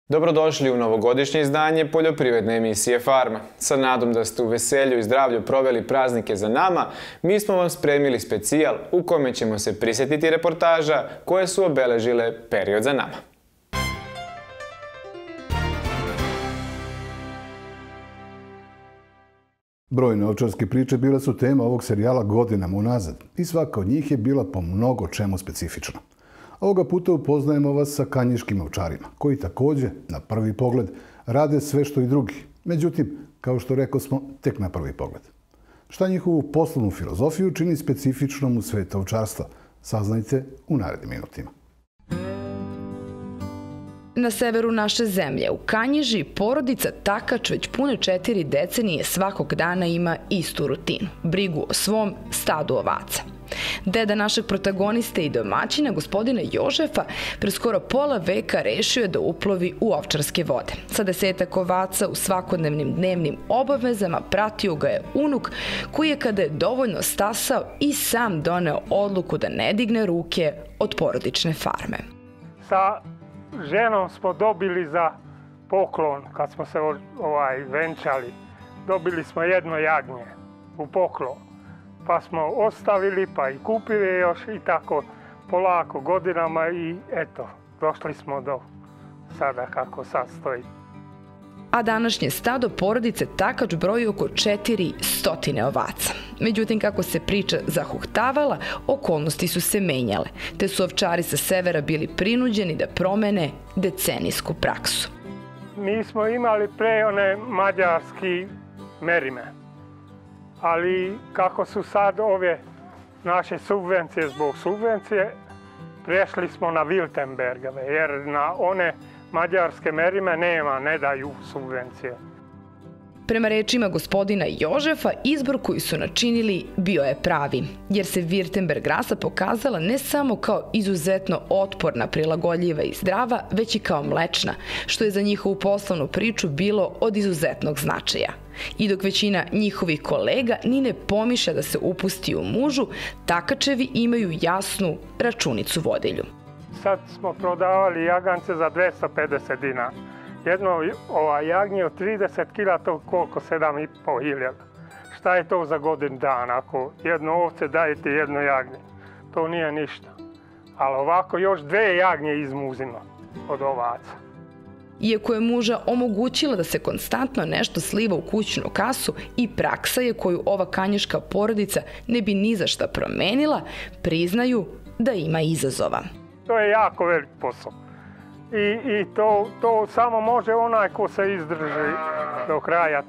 Dobrodošli u novogodišnje izdanje poljoprivredne emisije Farma. Sa nadom da ste u veselju i zdravlju proveli praznike za nama, mi smo vam spremili specijal u kome ćemo se prisjetiti reportaža koje su obeležile period za nama. Brojne ovčarske priče bile su tema ovog serijala godinama unazad i svaka od njih je bila po mnogo čemu specifična. Ovoga puta upoznajemo vas sa kanjiškim ovčarima, koji također, na prvi pogled, rade sve što i drugi. Međutim, kao što rekao smo, tek na prvi pogled. Šta njihovu poslovnu filozofiju čini specifičnom u svetu ovčarstva? Saznajte u narednim minutima. Na severu naše zemlje, u Kanjiži, porodica Takač već pune 4 decenije svakog dana ima istu rutinu – brigu o svom stadu ovaca. Deda našeg protagoniste i domaćina, gospodina Jožefa, pre skoro pola veka rešio je da uplovi u ovčarske vode. Sa 10 ovaca u svakodnevnim dnevnim obavezama pratio ga je unuk koji je, kada je dovoljno stasao, i sam doneo odluku da ne digne ruke od porodične farme. Sa ženom smo dobili za poklon, kad smo se venčali, dobili smo jedno jagnje u poklon. Pa smo ostavili, pa i kupili još i tako polako godinama i eto, došli smo do sada kako sad stoji. A današnje stado porodice Takač broji oko 400 ovaca. Međutim, kako se priča zahuhtavala, okolnosti su se menjale, te su ovčari sa severa bili prinuđeni da promene decenijsku praksu. Mi smo imali pre one mađarski merime, ali kako su sad ove naše subvencije zbog subvencije, prešli smo na Wiltenbergove, jer na one mađarske merime ne daju subvencije. Prema rečima gospodina Jožefa, izbor koji su načinili bio je pravi, jer se Württemberg rasa pokazala ne samo kao izuzetno otporna, prilagodljiva i zdrava, već i kao mlečna, što je za njihovu poslovnu priču bilo od izuzetnog značaja. I dok većina njihovih kolega ni ne pomišlja da se upusti u mužu, Takačevi imaju jasnu računicu vodilju. Sad smo prodavali jagance za 250 dinara. Jedno jagnje od 30 kila, to koliko? 7.500. Šta je to za godin dana? Ako jedno ovce dajete jedno jagnje, to nije ništa. Ali ovako još 2 jagnje izmuzimo od ovaca. Iako je muža omogućila da se konstantno nešto sliva u kućnu kasu, i praksa je koju ova kanjiška porodica ne bi ni za šta promenila, priznaju da ima izazova. To je jako velik posao. I to samo može onaj ko se izdrži do kraja.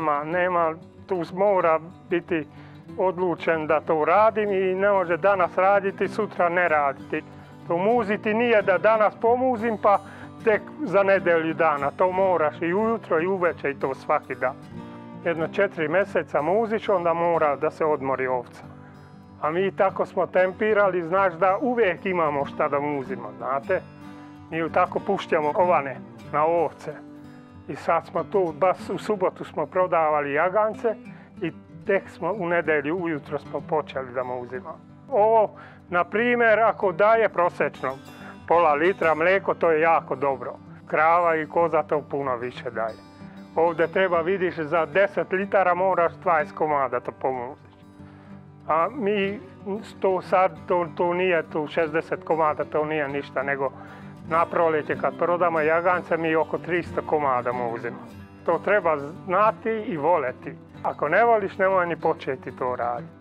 Tu mora biti odlučen da to radim i ne može danas raditi, sutra ne raditi. To muziti nije da danas pomuzim pa tek za nedelju dana. To moraš i ujutro i uveče i to svaki dan. Jedno 4 mjeseca muziš, onda mora da se odmori ovca. A mi tako smo tempirali, znaš da uvijek imamo šta da muzimo, znate. Mi ju tako puštamo ovane na ovce. I sad smo tu, baš u subotu smo prodavali jagance i tek smo u nedelju ujutro smo počeli da muzimo. Ovo, na primjer, ako daje prosečno pola litra mlijeko, to je jako dobro. Krava i koza to puno više daje. Ovdje treba, vidiš, za 10 litara moraš 20 komada to pomuziš. A mi to sad, to nije tu 60 komada, to nije ništa, nego na proljeće kad prodamo jagance mi oko 300 komada muzimo. To treba znati i voleti. Ako ne voliš, nemoj ni početi to raditi.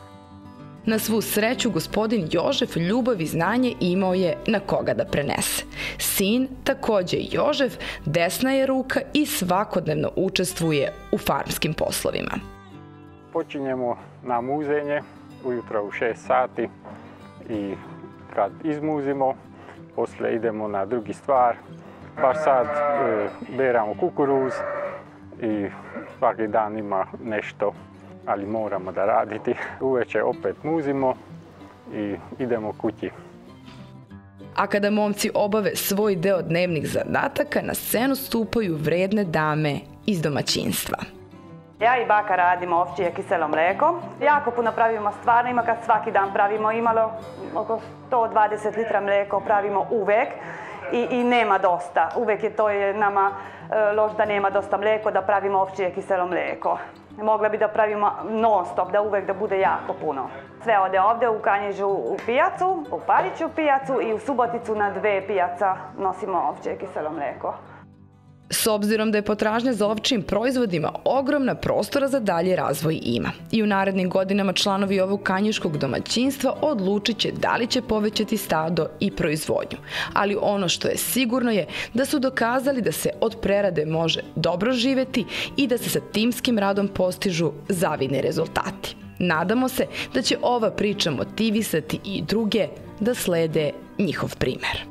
Na svu sreću, gospodin Jožef ljubav i znanje imao je na koga da prenese. Sin, također Jožef, desna je ruka i svakodnevno učestvuje u farmskim poslovima. Počinjemo na muzenje ujutro u 6 sati i kad izmuzimo, poslije idemo na drugi stvar. Baš sad beramo kukuruz i svaki dan ima nešto, ali moramo da raditi. Uveče opet muzimo i idemo kući. A kada momci obave svoj deo dnevnih zadataka, na scenu stupaju vredne dame iz domaćinstva. Ja i baka radimo ovčje kiselo mlijeko. Jako puno pravimo stvarno, ima kad svaki dan pravimo imalo oko 120 litra mlijeko pravimo uvek. i nema dosta. Uvek je to nama loš da nema dosta mlijeko, da pravimo ovčje kiselo mlijeko. Mogla bi da pravimo non stop, da uvek da bude jako puno. Sve ode ovde u Kanjižu u pijacu, u Pariću pijacu i u Suboticu na 2 pijaca nosimo ovčje kiselo mlijeko. S obzirom da je potražnja za ovčjim proizvodima ogromna, prostora za dalje razvoj ima. I u narednim godinama članovi ovog kanjiškog domaćinstva odlučit će da li će povećati stado i proizvodnju. Ali ono što je sigurno je da su dokazali da se od prerade može dobro živeti i da se sa timskim radom postižu zavidni rezultati. Nadamo se da će ova priča motivisati i druge da slede njihov primer.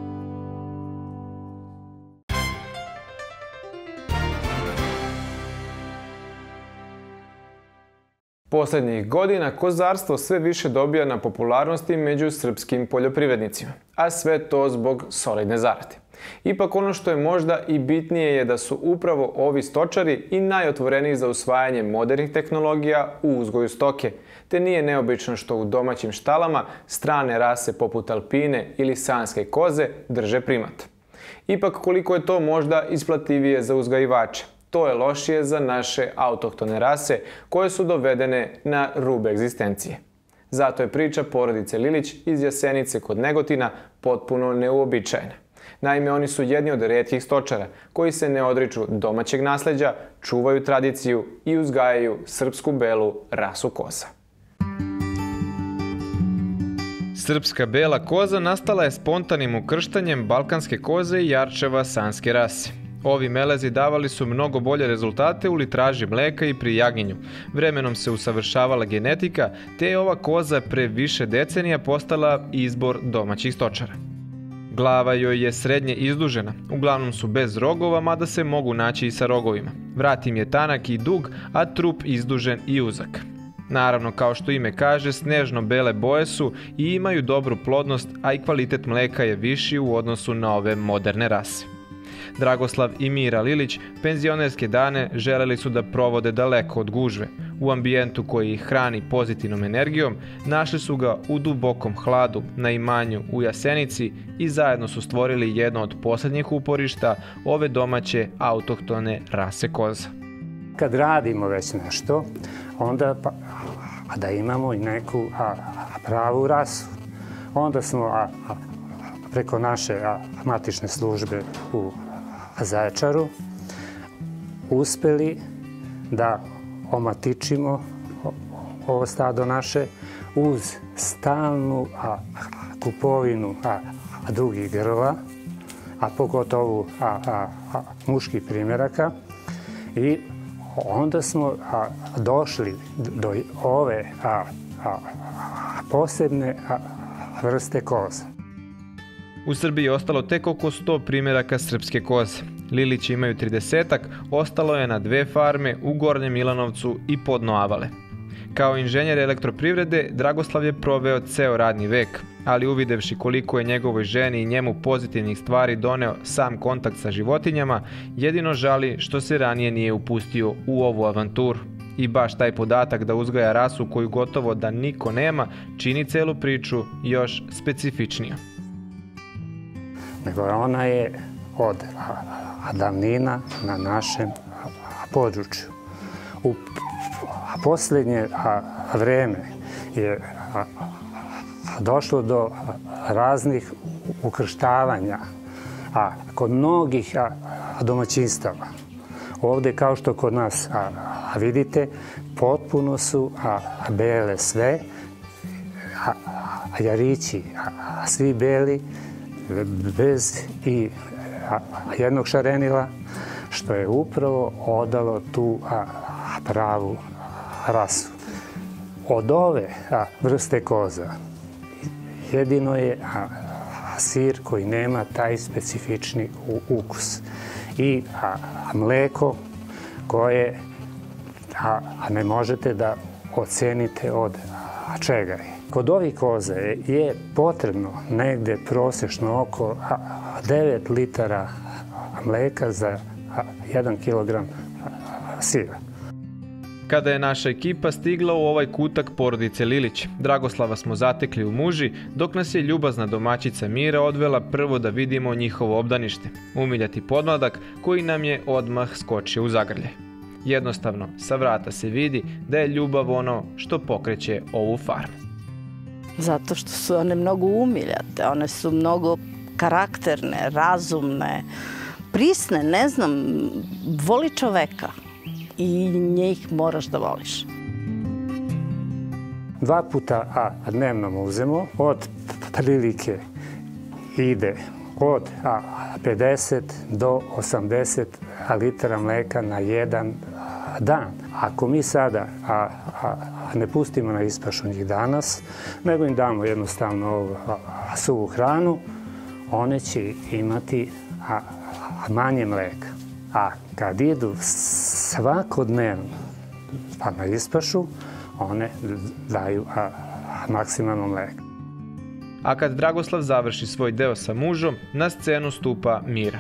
Posljednjih godina kozarstvo sve više dobija na popularnosti među srpskim poljoprivrednicima, a sve to zbog solidne zarade. Ipak ono što je možda i bitnije je da su upravo ovi stočari i najotvoreniji za usvajanje modernih tehnologija u uzgoju stoke, te nije neobično što u domaćim štalama strane rase poput alpine ili sanske koze drže primat. Ipak koliko je to možda isplativije za uzgajivače, to je lošije za naše autohtone rase koje su dovedene na rub egzistencije. Zato je priča porodice Lilić iz Jasenice kod Negotina potpuno neuobičajena. Naime, oni su jedni od rijetkih stočara koji se ne odriču domaćeg nasleđa, čuvaju tradiciju i uzgajaju srpsku belu rasu koza. Srpska bela koza nastala je spontanim ukrštanjem balkanske koze i jarčeva sanske rase. Ovi melezi davali su mnogo bolje rezultate u litraži mleka i pri jagnjenju. Vremenom se usavršavala genetika, te je ova koza pre više decenija postala izbor domaćih stočara. Glava joj je srednje izdužena, uglavnom su bez rogova, mada se mogu naći i sa rogovima. Vrat im je tanak i dug, a trup izdužen i uzak. Naravno, kao što ime kaže, snežno-bele boje su i imaju dobru plodnost, a i kvalitet mleka je viši u odnosu na ove moderne rase. Dragoslav i Mira Lilić penzionerske dane želeli su da provode daleko od gužve. U ambijentu koji ih hrani pozitivnom energijom, našli su ga u dubokom hladu na imanju u Jasenici i zajedno su stvorili jedno od posljednjih uporišta ove domaće autohtone rase koza. Kad radimo već nešto, onda da imamo i neku pravu rasu. Onda smo preko naše matične službe u Zaječaru uspeli da omatičimo ovo stado naše uz stalnu kupovinu drugih grla, a pogotovo muških primjeraka. I onda smo došli do ove posebne vrste koza. U Srbiji je ostalo tek oko 100 primjeraka srpske koze. Lilići imaju 30-ak, ostalo je na 2 farme u Gornjem Milanovcu i Podnoavale. Kao inženjer elektroprivrede, Dragoslav je proveo ceo radni vek, ali uvidevši koliko je njegovoj ženi i njemu pozitivnih stvari doneo sam kontakt sa životinjama, jedino žali što se ranije nije upustio u ovu avanturu. I baš taj podatak da uzgaja rasu koju gotovo da niko nema, čini celu priču još specifičnijom. Nego ona je od davnina na našem području. U posljednje vreme je došlo do raznih ukrštavanja kod mnogih domaćinstava. Ovdje, kao što kod nas vidite, potpuno su bele sve, jarići svi beli, bez i jednog šarenila, što je upravo odalo tu pravu rasu. Od ove vrste koza jedino je sir koji nema taj specifični ukus i mleko koje ne možete da ocenite od čega je. Kod ovih koza je potrebno negde prosječno oko 9 litara mleka za 1 kilogram sira. Kada je naša ekipa stigla u ovaj kutak porodice Lilić, Dragoslava smo zatekli u Muži, dok nas je ljubazna domaćica Mira odvela prvo da vidimo njihovo obdanište, umiljati podmladak koji nam je odmah skočio u zagrljaj. Jednostavno, sa vrata se vidi da je ljubav ono što pokreće ovu farmu. Zato što su one mnogo umiljate, one su mnogo karakterne, razumne, prisne, ne znam, voli čoveka i njih moraš da voliš. 2 puta dnevno muzemo, od prilike ide od 50 do 80 litara mleka na jedan dan. Ako mi sada ne pustimo na ispašu njih danas, nego im damo jednostavno suvu hranu, one će imati manje mleka. A kad idu svakodnevno na ispašu, one daju maksimalno mleka. A kad Dragoslav završi svoj deo sa mužom, na scenu stupa Mira.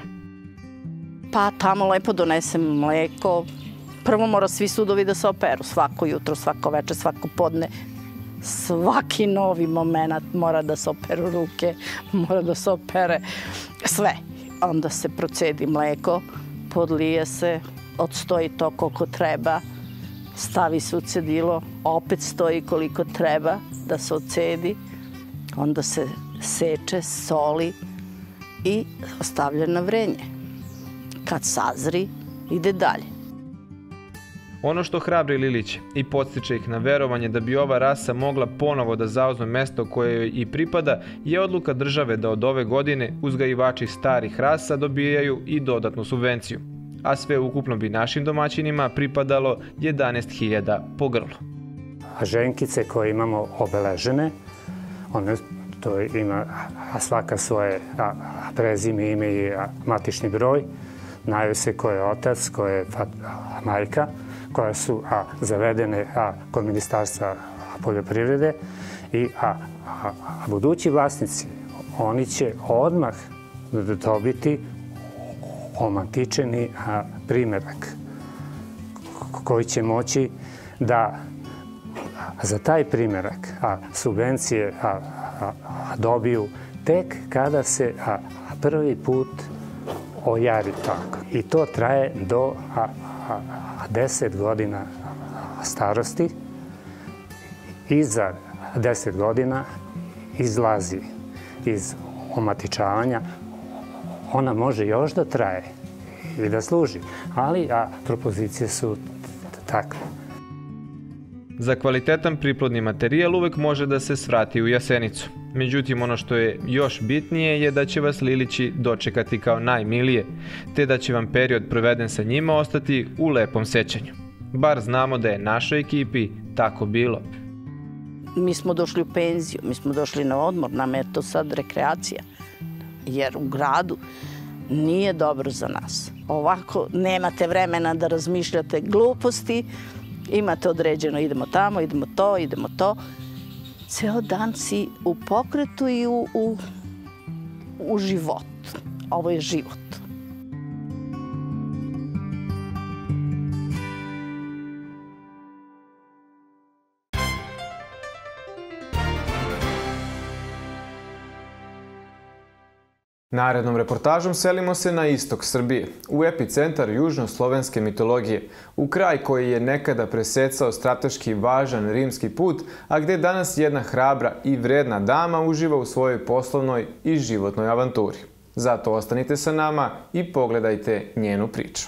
Pa tamo lepo donesem mleko. Prvo mora svi sudovi da se operu, svako jutro, svako večer, svako podne. Svaki novi moment mora da se operu ruke, mora da se opere sve. Onda se procedi mleko, podlije se, odstoji to koliko treba, stavi se u cedilo, opet stoji koliko treba da se odcedi, onda se seče, soli i ostavlja na vrenje. Kad sazri, ide dalje. Ono što hrabri Liliće i podstiče ih na verovanje da bi ova rasa mogla ponovo da zauzme mesto koje joj i pripada je odluka države da od ove godine uzgajivači starih rasa dobijaju i dodatnu subvenciju, a sve ukupno bi našim domaćinima pripadalo 11.000 po grlu. Ženkice koje imamo obeležene, one to ima svaka svoje prezime, ime i matični broj, znaju se ko je otac, ko je majka, koje su zavedene kod Ministarstva poljoprivrede i budući vlasnici, oni će odmah dobiti omatičeni primerak koji će moći da za taj primerak subvencije dobiju tek kada se prvi put ojari tako. I to traje do 10 godina starosti i za 10 godina izlazi iz omatičavanja. Ona može još da traje i da služi, ali propozicije su takve. Za kvalitetan priplodni materijal uvek može da se svrati u Jasenicu. Međutim, ono što je još bitnije je da će vas Lilići dočekati kao najmilije, te da će vam period proveden sa njima ostati u lepom sećanju. Bar znamo da je našoj ekipi tako bilo. Mi smo došli u penziju, mi smo došli na odmor, nam je to sad rekreacija. Jer u gradu nije dobro za nas. Ovako nemate vremena da razmišljate gluposti, imate određeno idemo tamo, idemo to. Ceo dan si u pokretu i u životu. Ovo je život. Narednom reportažom selimo se na istok Srbije, u epicentar južnoslovenske mitologije, u kraj koji je nekada presecao strateški važan rimski put, a gde danas jedna hrabra i vredna dama uživa u svojoj poslovnoj i životnoj avanturi. Zato ostanite sa nama i pogledajte njenu priču.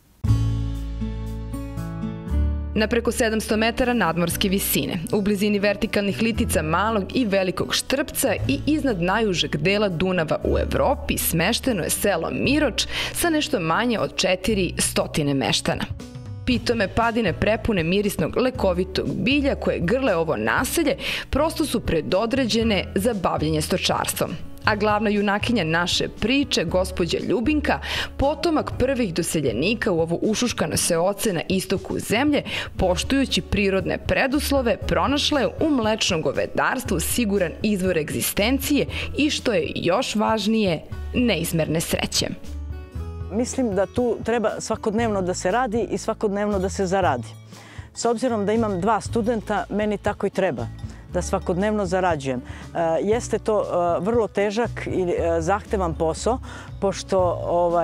Na preko 700 metara nadmorske visine, u blizini vertikalnih litica Malog i Velikog Štrpca i iznad najužeg dela Dunava u Evropi smešteno je selo Miroč sa nešto manje od 400 meštana. Pitome padine prepune mirisnog lekovitog bilja koje grle ovo naselje prosto su predodređene za bavljenje stočarstvom. A glavna junakinja naše priče, gospođa Ljubinka, potomak prvih doseljenika u ovo ušuškano seoce na istoku zemlje, poštujući prirodne preduslove, pronašla je u mlečnom govedarstvu siguran izvor egzistencije i, što je još važnije, neizmerne sreće. Mislim da tu treba svakodnevno da se radi i svakodnevno da se zaradi. S obzirom da imam 2 studenta, meni tako i treba, da svakodnevno zarađujem. Jeste to vrlo težak i zahtevan posao, pošto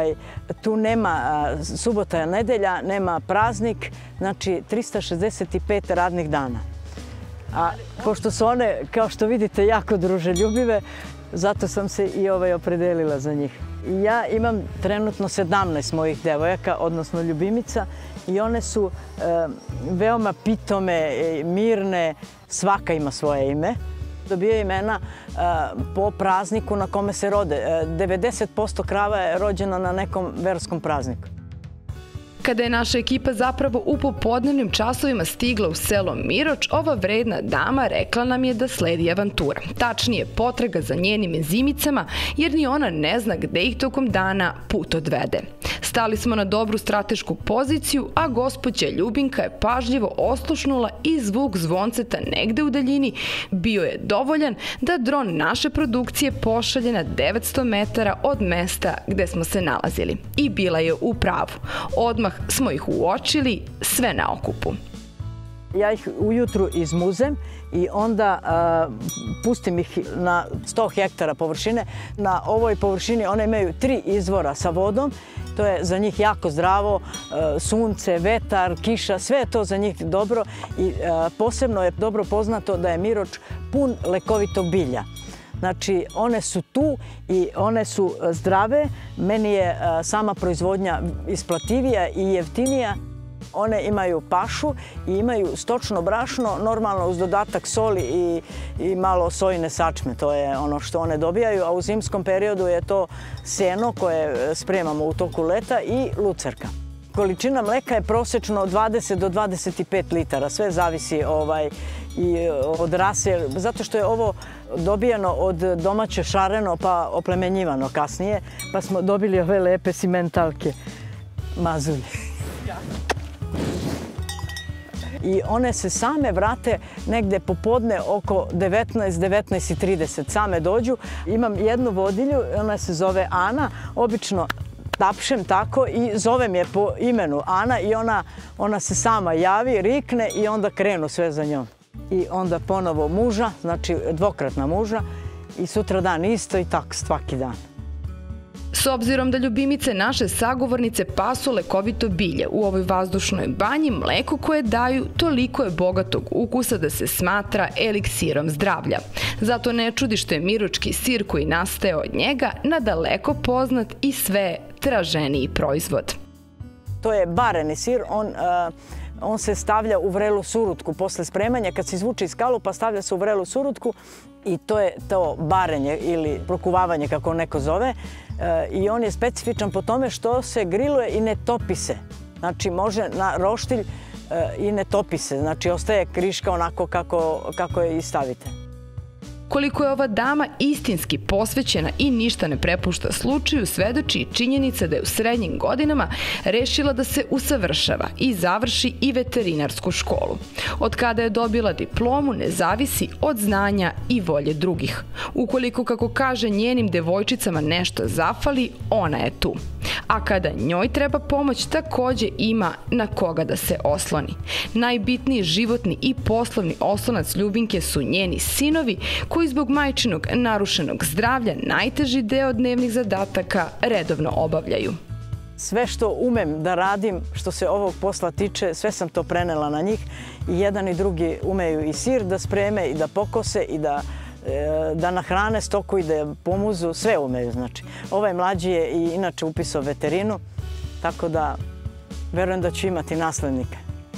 tu nema subota, nedelja, nema praznik, znači 365 radnih dana. A pošto su one, kao što vidite, jako druželjubive, zato sam se i opredelila za njih. Ja imam trenutno 17 mojih devojaka, odnosno ljubimica, i one su veoma pitome, mirne, svaka ima svoje ime. Dobijaju imena po prazniku na kome se rode. 90% krava je rođeno na nekom verskom prazniku. Kada je naša ekipa zapravo u popodnevnim časovima stigla u selo Miroč, ova vredna dama rekla nam je da sledi avantura. Tačnije, potraga za njenim enzimicama, jer ni ona ne zna gde ih tokom dana put odvede. Stali smo na dobru stratešku poziciju, a gospođa Ljubinka je pažljivo oslušnula i zvuk zvonceta negde u daljini bio je dovoljan da dron naše produkcije pošalje na 900 metara od mesta gde smo se nalazili. I bila je u pravu. Odmah smo ih uočili, sve na okupu. Ja ih ujutru izmuzem i onda pustim ih na 100 hektara površine. Na ovoj površini one imaju 3 izvora sa vodom. To je za njih jako zdravo, sunce, vetar, kiša, sve je to za njih dobro i posebno je dobro poznato da je Miroč pun lekovitog bilja. Znači, one su tu i one su zdrave. Meni je sama proizvodnja isplativija i jeftinija. One imaju pašu i imaju stočno brašno, normalno uz dodatak soli i malo sojine sačme. To je ono što one dobijaju, a u zimskom periodu je to seno koje spremamo u toku leta i lucerka. Količina mleka je prosečno 20 do 25 litara. Sve zavisi i od rase, zato što je ovo dobijeno od domaće šareno pa oplemenjivano kasnije, pa smo dobili ove lepe simentalke, mazulje. I one se same vrate negde popodne oko 19:30 same dođu. Imam jednu vodilju, ona se zove Ana, obično tapšem tako i zovem je po imenu Ana i ona se sama javi, rikne i onda krenu sve za njom. I onda ponovo muža, znači dvokratna muža i sutra dan isto i tako svaki dan. S obzirom da ljubimice naše sagovornice pasu lekovito bilje u ovoj vazdušnoj banji, mleko koje daju toliko je bogatog ukusa da se smatra eliksirom zdravlja. Zato ne čudi što je miročki sir koji nastaje od njega nadaleko poznat i sve traženiji proizvod. To je bareni sir, on se stavlja u vrelu surutku posle spremanja. Kad se izvuče iz kalupa, stavlja se u vrelu surutku i to je to barenje ili prokuvavanje, kako neko zove. I on je specifičan po tome što se griluje i ne topi se. Znači, može na roštilj i ne topi se. Znači, ostaje kriška onako kako je i stavite. Koliko je ova dama istinski posvećena i ništa ne prepušta slučaju, svedoči i činjenica da je u srednjim godinama rešila da se usavršava i završi i veterinarsku školu. Od kada je dobila diplomu ne zavisi od znanja i volje drugih. Ukoliko, kako kaže, njenim devojčicama nešto zafali, ona je tu. A kada njoj treba pomoć, takođe ima na koga da se osloni. Najbitniji životni i poslovni oslonac Ljubinke su njeni sinovi, koji zbog majčinog narušenog zdravlja najteži deo dnevnih zadataka redovno obavljaju. Sve što umem da radim, što se ovog posla tiče, sve sam to prenela na njih. I jedan i drugi umeju i sir da spreme i da pokose i da nahrane stoku i da pomuzu, sve umeju, znači. Ovaj mlađi je i inače upisao veterinu, tako da verujem da ću imati naslednike.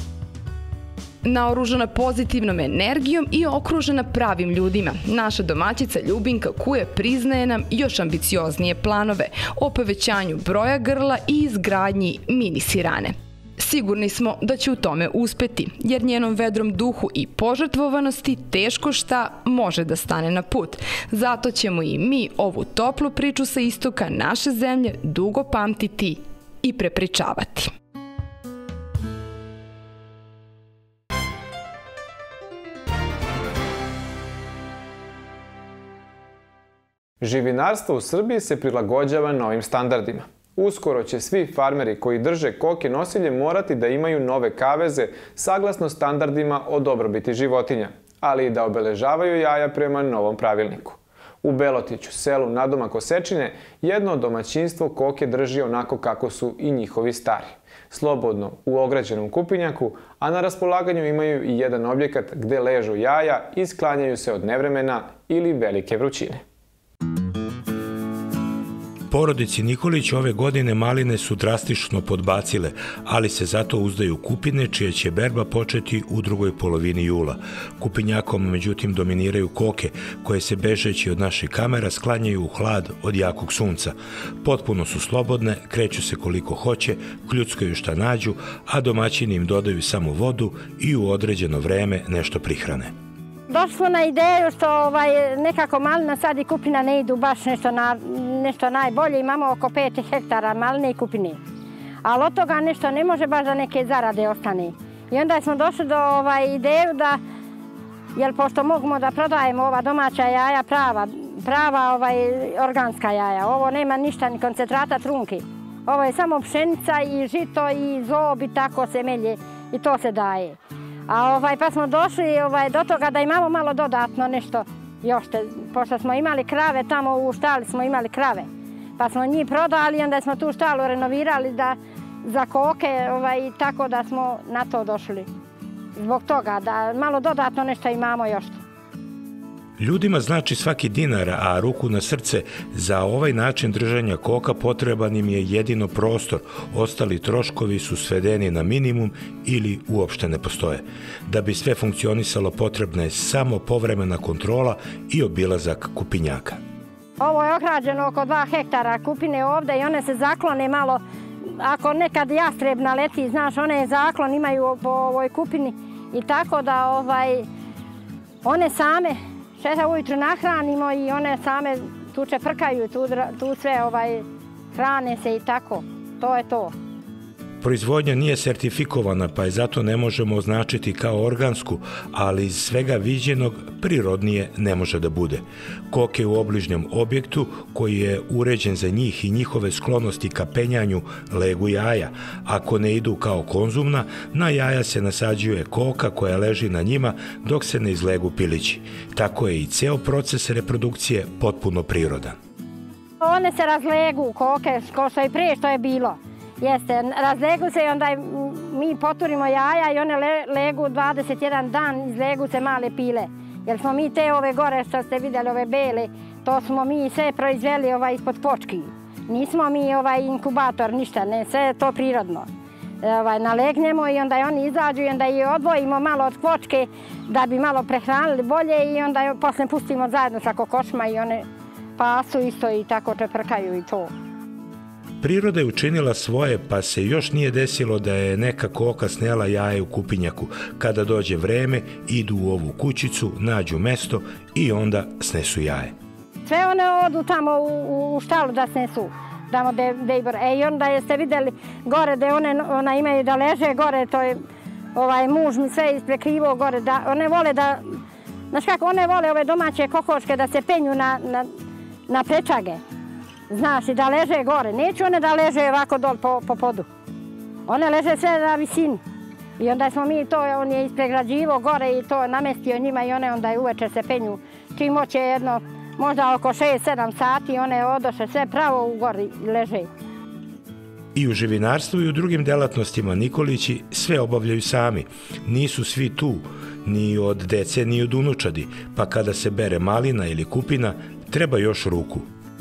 Naoružana pozitivnom energijom i okružena pravim ljudima, naša domaćica Ljubinka Kuje priznaje nam još ambicioznije planove o povećanju broja grla i izgradnji mini sirane. Sigurni smo da će u tome uspeti, jer njenom vedrom duhu i požrtvovanosti teško šta može da stane na put. Zato ćemo i mi ovu toplu priču sa istoka naše zemlje dugo pamtiti i prepričavati. Živinarstvo u Srbiji se prilagođava novim standardima. Uskoro će svi farmeri koji drže koke nosilje morati da imaju nove kaveze saglasno standardima o dobrobiti životinja, ali i da obeležavaju jaja prema novom pravilniku. U Belotiću, selu nadomak Osečine, jedno domaćinstvo koke drži onako kako su i njihovi stari. Slobodno u ograđenom kupinjaku, a na raspolaganju imaju i jedan objekat gde ležu jaja i sklanjaju se od nevremena ili velike vrućine. Porodici Nikolić ove godine maline su drastično podbacile, ali se zato uzdaju kupine čija će berba početi u drugoj polovini jula. Kupinjakom međutim dominiraju koke koje se bežeći od naših kamera sklanjaju u hlad od jakog sunca. Potpuno su slobodne, kreću se koliko hoće, kljuckaju šta nađu, a domaćini im dodaju samo vodu i u određeno vreme nešto prihrane. Došli smo na ideju što nekako malina sad i kupina ne idu baš nešto najbolje. Imamo oko 5 hektara maline i kupine. Ali od toga nešto ne može baš da neke zarade ostane. I onda smo došli do ideju da, jer pošto možemo da prodajemo ova domaća jaja prava organska jaja. Ovo nema ništa ni koncentrata trunke. Ovo je samo pšenica i žito i zob i tako se melje i to se daje. Pa smo došli do toga da imamo malo dodatno nešto još, pošto smo imali krave, tamo u štali smo imali krave. Pa smo njih prodali i onda smo tu štalu renovirali za koke i tako da smo na to došli. Zbog toga da malo dodatno nešto imamo još. Ljudima znači svaki dinar, a ruku na srce, za ovaj način držanja koka potreban im je jedino prostor. Ostali troškovi su svedeni na minimum ili uopšte ne postoje. Da bi sve funkcionisalo potrebna je samo povremena kontrola i obilazak kupinjaka. Ovo je ograđeno oko 2 hektara kupine ovde i one se zaklone malo. Ako nekad jastreb naleti, znaš, one zaklon imaju po ovoj kupini i tako da one same šeta ujutru nahranimo i one same tu čeprkaju, tu sve hrane se i tako. To je to. Proizvodnja nije sertifikovana, pa je zato ne možemo označiti kao organsku, ali iz svega viđenog prirodnije ne može da bude. Koke u obližnjem objektu, koji je uređen za njih i njihove sklonosti ka penjanju, legu jaja. Ako ne idu kao konzumna, na jaja se nasađuje koka koja leži na njima dok se ne izlegu pilići. Tako je i ceo proces reprodukcije potpuno prirodan. One se razlegu, koke, kao što i prije što je bilo. Jeste, razlegu se i onda mi poturimo jaja i one legu 21 dan, izlegu se male pile. Jer smo mi te ove gore što ste vidjeli, ove bele, to smo mi sve proizveli ispod počki. Nismo mi inkubator, ništa, ne, sve je to prirodno. Nalegnemo i onda oni izađu i onda ih odvojimo malo od kvočke da bi malo prehranili bolje i onda posle pustimo zajedno sa kokošima i one pasu isto i tako čeprkaju i to. Priroda je učinila svoje, pa se još nije desilo da je neka koka snela jaje u kupinjaku. Kada dođe vreme, idu u ovu kućicu, nađu mesto i onda snesu jaje. Sve one odu tamo u štalu da snesu, tamo gde i onda jeste vidjeli gore gde ona imaju da leže gore, to je muž mi sve isprekrivao gore, da one vole da, znaš kako, one vole ove domaće kokoške da se penju na prečage. Znaš, i da leže gore. Neću one da leže ovako dol po podu. One leže sve na visini. I onda smo mi to, on je ispregrađivo gore i to namestio njima i one onda uveče se penju. Čim hoće jedno, možda oko 6-7 sati, one odoše sve pravo u gori leže. I u živinarstvu i u drugim delatnostima Nikolići sve obavljaju sami. Nisu svi tu, ni od dece, ni od unučadi, pa kada se bere malina ili kupina, treba još ruku.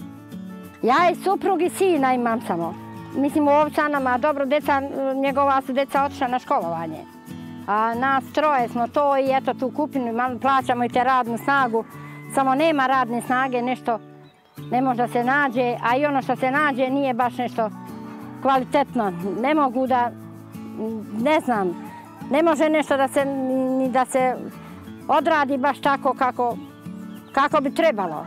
Ja i suprug i sina imam samo. Mislim u ovčanama, dobro, njegova su deca otišla na školovanje. A nas troje smo to i eto tu kupinu, malo plaćamo i te radnu snagu. Samo nema radne snage, nešto ne može da se nađe, a i ono što se nađe nije baš nešto kvalitetno. Ne mogu da, ne znam, ne može nešto da se odradi baš tako kako bi trebalo.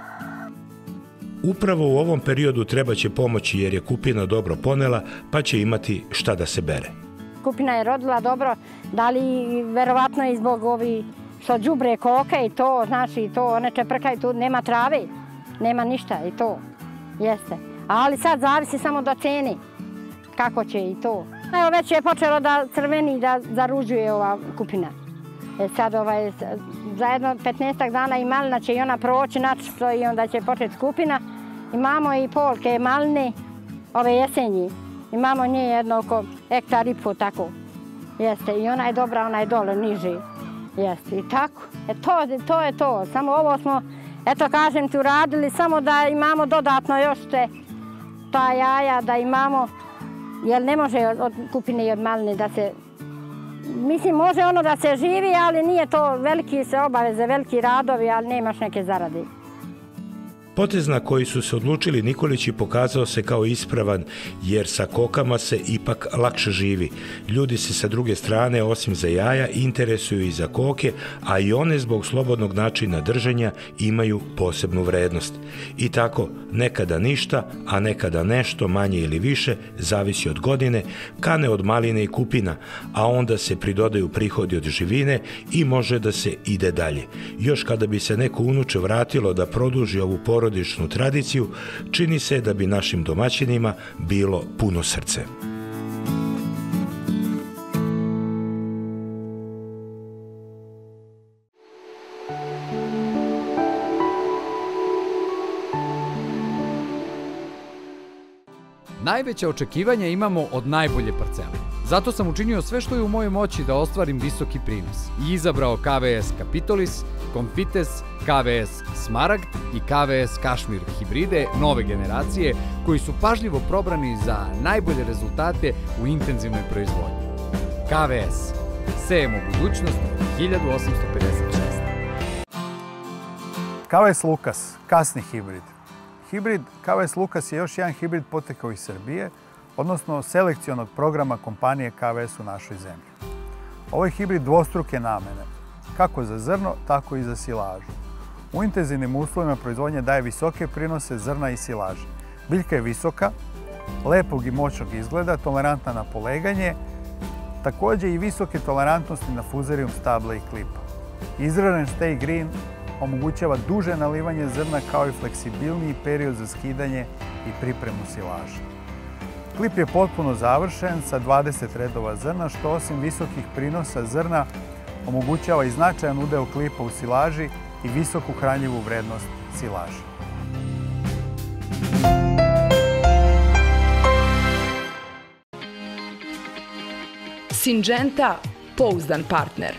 Upravo u ovom periodu treba će pomoći jer je kupina dobro ponela, pa će imati šta da se bere. Kupina je rodila dobro, da li verovatno i zbog ovi što đubre koke i to, znači to, one čeprkaju tu, nema trave, nema ništa i to, jeste. Ali sad zavisi samo do cene. Kako će i to. Evo već je počelo da crveni, da zaruđuje ova kupina. Sad za jedno 15 dana i malina će i ona proći načisto i onda će početi kupina. Imamo i polke maline, ove jesenji. Imamo nje jedno oko hektar i pol tako. Jeste, i ona je dobra, ona je dole, niže. Jeste, i tako. To je to. Samo ovo smo, eto kažem ti, uradili samo da imamo dodatno još ta jaja, da imamo, jer ne može od kupine i od maline da se, mislim, može ono da se živi, ali nije to veliki se obaveze, veliki radovi, ali nemaš neke zarade. Potez na koji su se odlučili Nikolići pokazao se kao ispravan, jer sa kokama se ipak lakše živi. Ljudi se sa druge strane, osim za jaja, interesuju i za koke, a i one zbog slobodnog načina držanja imaju posebnu vrednost. I tako, nekada ništa, a nekada nešto manje ili više, zavisi od godine, kane od maline i kupina, a onda se pridodaju prihodi od živine i može da se ide dalje. Još kada bi se neko unuče vratilo da produži ovu porodičnu tradiciju, čini se da bi našim domaćinima bilo puno srce. Najveća očekivanja imamo od najbolje parcele. Zato sam učinio sve što je u mojoj moći da ostvarim visoki prinos i izabrao KVS Capitolis, Confites, KVS Smaragd i KVS Kašmir hibride nove generacije koji su pažljivo probrani za najbolje rezultate u intenzivnoj proizvodnji. KVS. Sejemo budućnost 1856. KVS Lukas, kasni hibrid. Hibrid KVS Lukas je još jedan hibrid potekao iz Srbije, odnosno selekcionog programa kompanije KVS u našoj zemlji. Ovo je hibrid dvostruke namene, kako za zrno, tako i za silažu. U intenzivnim uslovima proizvodnje daje visoke prinose zrna i silaže. Biljka je visoka, lepog i moćnog izgleda, tolerantna na poleganje, također i visoke tolerantnosti na fuzarium stabla i klipa. Izražen stay green omogućava duže nalivanje zrna kao i fleksibilniji period za skidanje i pripremu silaža. Klip je potpuno završen sa 20 redova zrna, što osim visokih prinosa zrna omogućava i značajan udeo klipa u silaži i visoku hranjivu vrednost silaže. Syngenta, pouzdan partner.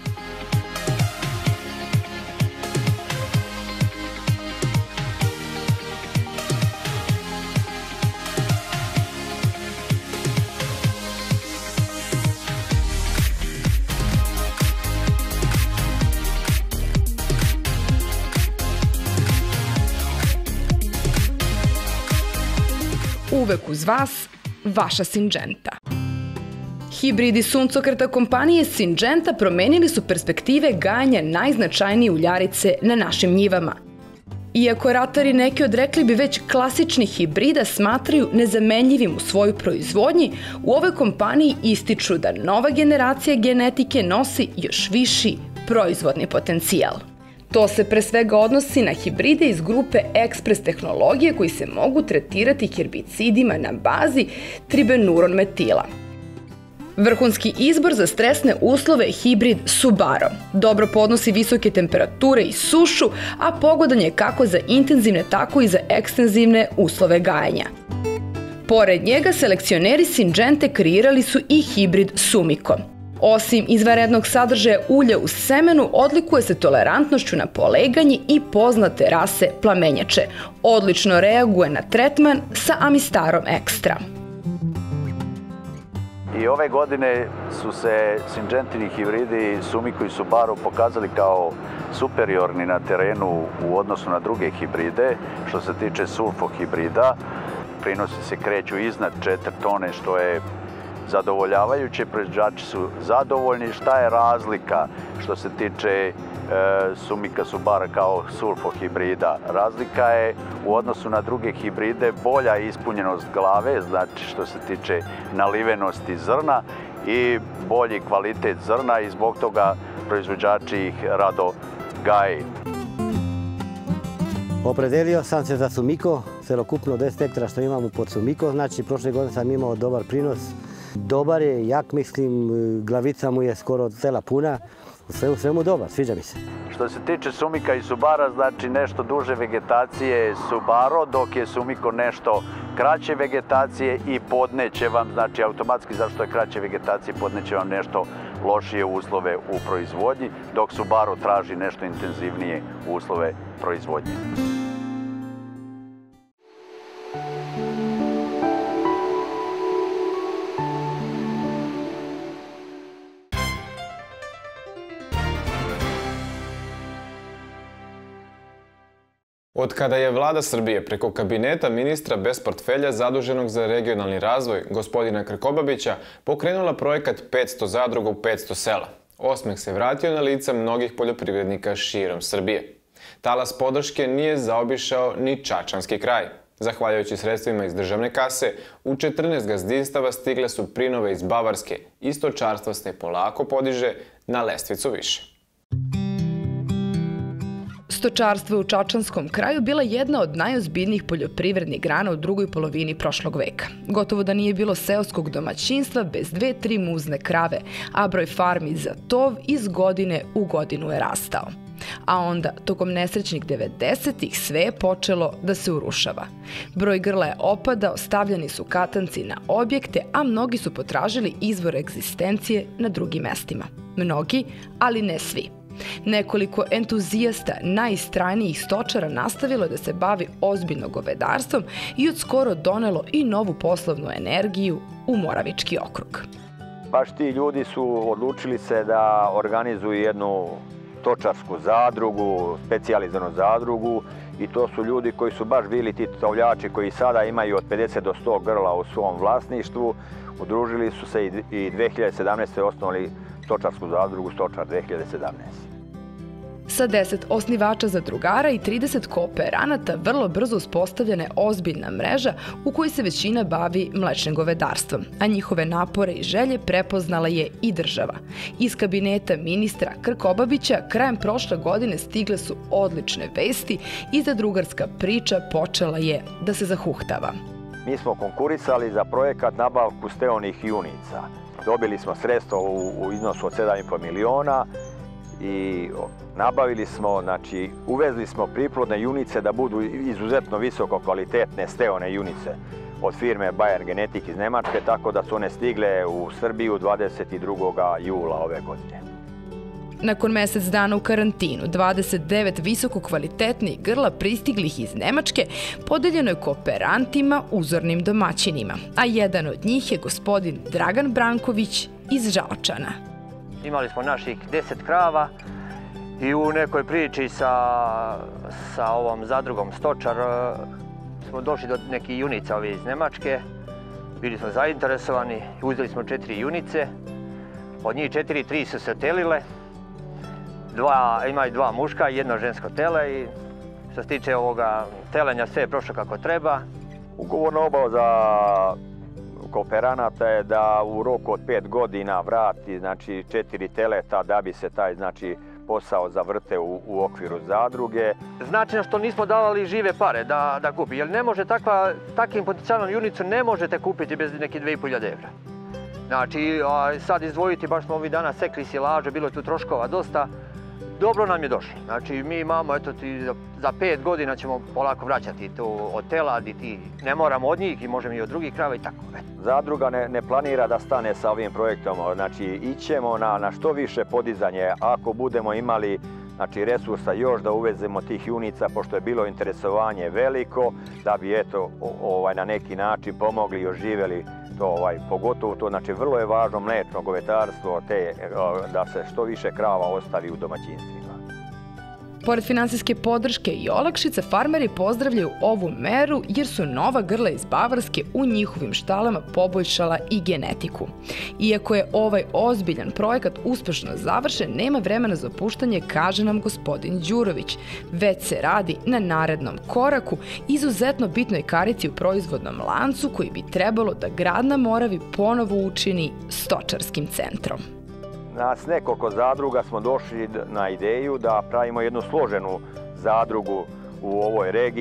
Uvek uz vas, vaša Syngenta. Hibridi suncokreta kompanije Syngenta promenili su perspektive gajenja najznačajnije uljarice na našim njivama. Iako ratari neki od, rekli bi, već klasičnih hibrida smatraju nezamenljivim u svojoj proizvodnji, u ovoj kompaniji ističu da nova generacija genetike nosi još viši proizvodni potencijal. To se pre svega odnosi na hibride iz grupe ekspres tehnologije koji se mogu tretirati herbicidima na bazi tribenuron metila. Vrhunski izbor za stresne uslove je hibrid Subaro. Dobro podnosi visoke temperature i sušu, a pogodan je kako za intenzivne, tako i za ekstenzivne uslove gajenja. Pored njega, selekcioneri Syngente kreirali su i hibrid Sumiko. Osim izvanrednog sadržaja ulja u semenu, odlikuje se tolerantnošću na poleganje i poznate rase plamenjače. Odlično reaguje na tretman sa Amistarom Extra. I ove godine su se Syngentini hibridi Sumiko i Subaru pokazali kao superiorni na terenu u odnosu na druge hibride. Što se tiče sulfo hibrida, prinosi se kreću iznad 4 tone, što je zadovoljavajuće. Proizvođači su zadovoljni. Šta je razlika što se tiče Sumika Subara kao sulfo hibrida? Razlika je u odnosu na druge hibride bolja ispunjenost glave, znači što se tiče nalivenosti zrna i bolji kvalitet zrna i zbog toga proizvođači ih rado gaje. Opredelio sam se za Sumiko celokupno 10 hektara što imamo pod Sumikom, znači prošle godine sam imao dobar prinos. Dobar je, jak mislim, glavica mu je skoro cela puna, sve u svemu dobar, sviđa mi se. Što se tiče Sumika i Subara, znači nešto duže vegetacije Subaro, dok je Sumiko nešto kraće vegetacije i podneće vam, znači automatski zašto je kraće vegetacije, podneće vam nešto lošije uslove u proizvodnji, dok Subaro traži nešto intenzivnije uslove proizvodnje. Od kada je Vlada Srbije preko kabineta ministra bez portfelja zaduženog za regionalni razvoj, gospodina Krkobabića, pokrenula projekat 500 zadruga u 500 sela, osmeh se vratio na lica mnogih poljoprivrednika širom Srbije. Talas podrške nije zaobišao ni čačanski kraj. Zahvaljujući sredstvima iz državne kase, u 14 gazdinstava stigle su prinove iz Bavarske i stočarstvo se polako podiže na lestvicu više. Stočarstvo je u čačanskom kraju bila jedna od najozbiljnijih poljoprivrednih grana u drugoj polovini prošlog veka. Gotovo da nije bilo seoskog domaćinstva bez 2-3 muzne krave, a broj farmi za tov iz godine u godinu je rastao. A onda, tokom nesrećnih 90-ih, sve je počelo da se urušava. Broj grla je opadao, stavljani su katanci na objekte, a mnogi su potražili izvor egzistencije na drugim mestima. Mnogi, ali ne svi. Nekoliko entuzijasta najistrajnijih stočara nastavilo je da se bavi ozbiljno govedarstvom i od skoro donelo i novu poslovnu energiju u Moravički okrug. Baš ti ljudi su odlučili se da organizuju jednu stočarsku zadrugu, specijaliziranu zadrugu, i to su ljudi koji su baš bili ti tovljači koji sada imaju od 50 do 100 grla u svom vlasništvu. Udružili su se i 2017. osnovali stočarsku zadrugu Stočar 2017. Sa 10 osnivača zadrugara i 30 kooperanata vrlo brzo uspostavljena je ozbiljna mreža u kojoj se većina bavi mlečnim govedarstvom, a njihove napore i želje prepoznala je i država. Iz kabineta ministra Krkobabića krajem prošle godine stigle su odlične vesti i zadrugarska priča počela je da se zahuhtava. Mi smo konkurisali za projekat nabavku steonih junica. Dobili smo sredstvo u iznosu od 7,5 miliona i nabavili smo, znači uvezli smo priplodne junice da budu izuzetno visoko kvalitetne steone junice od firme Bayer Genetik iz Nemačke, tako da su one stigle u Srbiju 22. jula ove godine. Nakon mesec dana u karantinu, 29 visoko kvalitetnih grla pristiglih iz Nemačke podeljeno je kooperantima, uzornim domaćinima, a jedan od njih je gospodin Dragan Branković iz Žaočana. Imali smo naših 10 krava i u nekoj priči sa ovom zadrugom Stočar smo došli do nekih junica ove iz Nemačke. Bili smo zainteresovani, uzeli smo 4 junice, od njih 3 su se telile. Imaju 2 muška i 1 žensko tele i što se tiče ovoga telenja sve je prošlo kako treba. Ugovorna obaveza kooperanata je da u roku od 5 godina vrati, znači 4 teleta da bi se taj, znači, posao zavrte u okviru zadruge. Značajno što nismo davali žive pare da kupi, jer ne može takvim potencijalnom junicu ne možete kupiti bez neke 2.500 evra. Znači sad izdvojiti, baš smo ovih dana sekli silaže, bilo je tu troškova dosta. Dobro nam je došlo. Znači mi imamo, eto ti, za 5 godina ćemo polako vraćati to od teladi, ti ne moramo od njih i možemo i od drugih krava i tako. Zadruga ne planira da stane sa ovim projektom, znači ićemo na što više podizanje. Ako budemo imali, znači, resursa još da uvezemo tih junica, pošto je bilo interesovanje veliko, da bi eto na neki način pomogli i oživjeli to, pogotovo to, znači vrlo je važno mlečno govedarstvo, da se što više krava ostavi u domaćinstvima. Pored finansijske podrške i olakšice, farmeri pozdravljaju ovu meru jer su nova grla iz Bavarske u njihovim štalama poboljšala i genetiku. Iako je ovaj ozbiljan projekat uspešno završen, nema vremena za opuštanje, kaže nam gospodin Đurović. Već se radi na narednom koraku, izuzetno bitnoj karici u proizvodnom lancu koji bi trebalo da grad na Moravi ponovo učini stočarskim centrom. Nas nekoliko zadruga smo došli na ideju da pravimo jednu složenu zadrugu u ovoj regiji,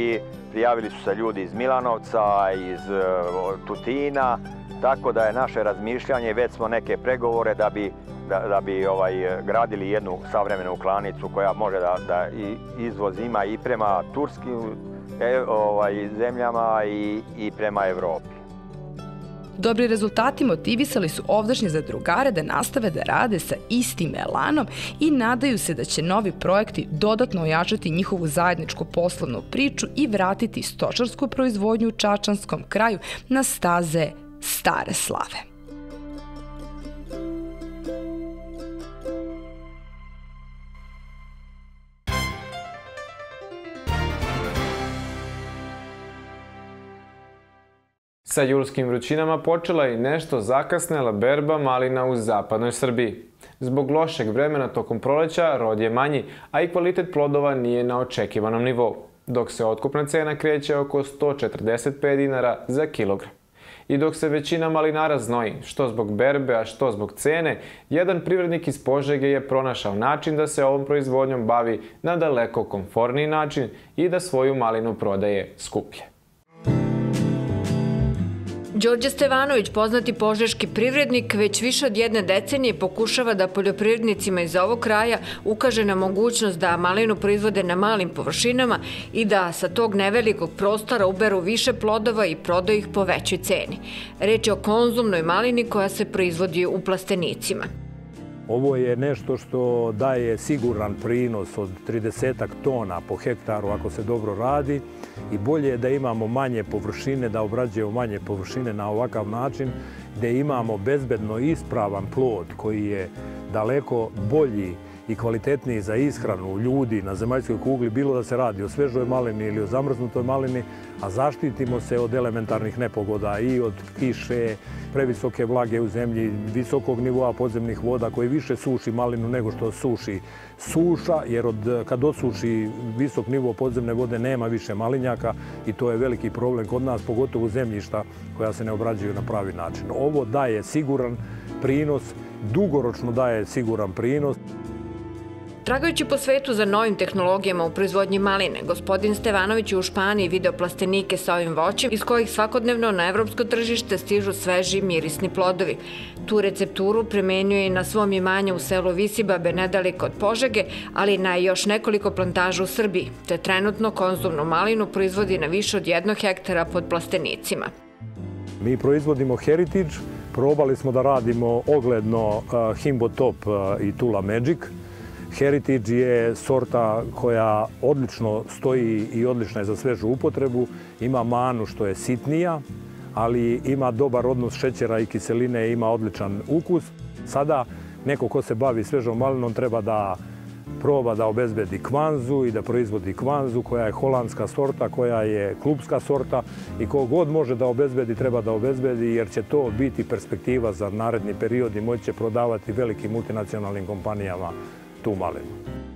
prijavili su se ljudi iz Milanovca, iz Tutina, tako da je naše razmišljanje, već smo neke pregovore da bi gradili jednu savremenu klanicu koja može da izvoz ima i prema turskim zemljama i prema Evropi. Dobri rezultati motivisali su ovdašnje zadrugare da nastave da rade sa istim elanom i nadaju se da će novi projekti dodatno ojačati njihovu zajedničku poslovnu priču i vratiti stočarsku proizvodnju u čačanskom kraju na staze stare slave. Sa julskim vrućinama počela je i nešto zakasnela berba malina u zapadnoj Srbiji. Zbog lošeg vremena tokom proleća rod je manji, a i kvalitet plodova nije na očekivanom nivou, dok se otkupna cena kreće oko 145 dinara za kilogram. I dok se većina malinara znoji, što zbog berbe, a što zbog cene, jedan privrednik iz Požege je pronašao način da se ovom proizvodnjom bavi na daleko komforniji način i da svoju malinu prodaje skuplje. Đorđe Stevanović, poznati požeški privrednik, već više od jedne decenije pokušava da poljoprivrednicima iz ovog kraja ukaže na mogućnost da malinu proizvode na malim površinama i da sa tog nevelikog prostora uberu više plodova i prodaju ih po većoj ceni. Reč je o konzumnoj malini koja se proizvodi u plastenicima. Ovo je nešto što daje siguran prinos od 30 tona po hektaru ako se dobro radi i bolje je da imamo manje površine, da obrađujemo manje površine na ovakav način gdje imamo bezbedno ispravan plod koji je daleko bolji i kvalitetniji za ishranu ljudi na zemaljskoj kugli, bilo da se radi o svežoj malini ili o zamrznutoj malini, a zaštitimo se od elementarnih nepogoda i od kiše, previsoke vlage u zemlji, visokog nivoa podzemnih voda koji više suši malinu nego što suši suša, jer kad osuši visok nivo podzemne vode nema više malinjaka i to je veliki problem kod nas, pogotovo zemljišta koja se ne obrađuju na pravi način. Ovo daje siguran prinos, dugoročno daje siguran prinos. Tragajući po svetu za novim tehnologijama u proizvodnji maline, gospodin Stevanović je u Španiji video plastenike sa ovim voćem iz kojih svakodnevno na evropsko tržište stižu sveži mirisni plodovi. Tu recepturu primenjuje i na svom imanju u selu Visibabe nedaleko od Požege, ali i na još nekoliko plantaža u Srbiji, te trenutno konzumnu malinu proizvodi na više od 1 hektara pod plastenicima. Mi proizvodimo Heritage, probali smo da radimo ogledno Himbo Top i Tula Magic. Heritage je sorta koja odlično stoji i odlična je za svežu upotrebu. Ima manu što je sitnija, ali ima dobar odnos šećera i kiseline i ima odličan ukus. Sada neko ko se bavi svežom malinom treba da proba da obezbedi kvanzu i da proizvodi kvanzu koja je holandska sorta, koja je klubska sorta i kogod može da obezbedi treba da obezbedi jer će to biti perspektiva za naredni period i moći će prodavati velikim multinacionalnim kompanijama tu malinu.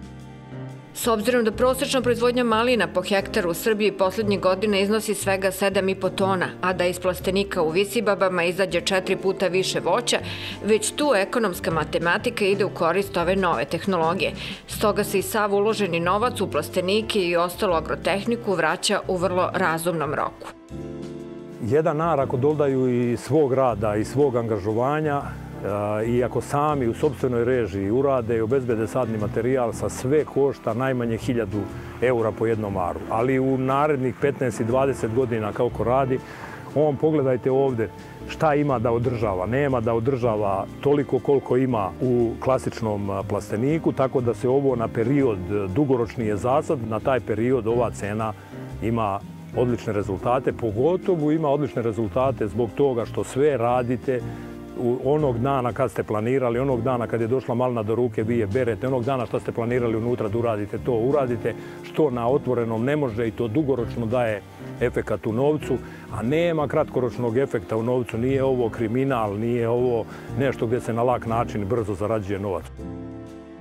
S obzirom da prosječna proizvodnja malina po hektaru u Srbiji poslednjih godina iznosi svega 7,5 tona, a da iz plastenika u Visibabama izađe 4 puta više voća, već tu ekonomska matematika ide u korist ove nove tehnologije. Stoga se i sav uloženi novac u plastenike i ostalu agrotehniku vraća u vrlo razumnom roku. Jedan ar ako dodaju i svog rada i svog angažovanja, i ako sami u sopstvenoj režiji urade i obezbede sadni materijal, sa sve košta najmanje 1000 eura po jednom aru. Ali u narednih 15 i 20 godina kako radi, on pogledajte ovdje šta ima da održava. Nema da održava toliko koliko ima u klasičnom plasteniku, tako da se ovo na period dugoročni je zasad, na taj period ova cena ima odlične rezultate, pogotovo ima odlične rezultate zbog toga što sve radite onog dana kad ste planirali, onog dana kad je došla malina do ruke, vi je berete, onog dana što ste planirali unutra da uradite, to uradite, što na otvorenom ne može i to dugoročno daje efekat u novcu, a nema kratkoročnog efekta u novcu, nije ovo kriminal, nije ovo nešto gdje se na lak način brzo zarađuje novac.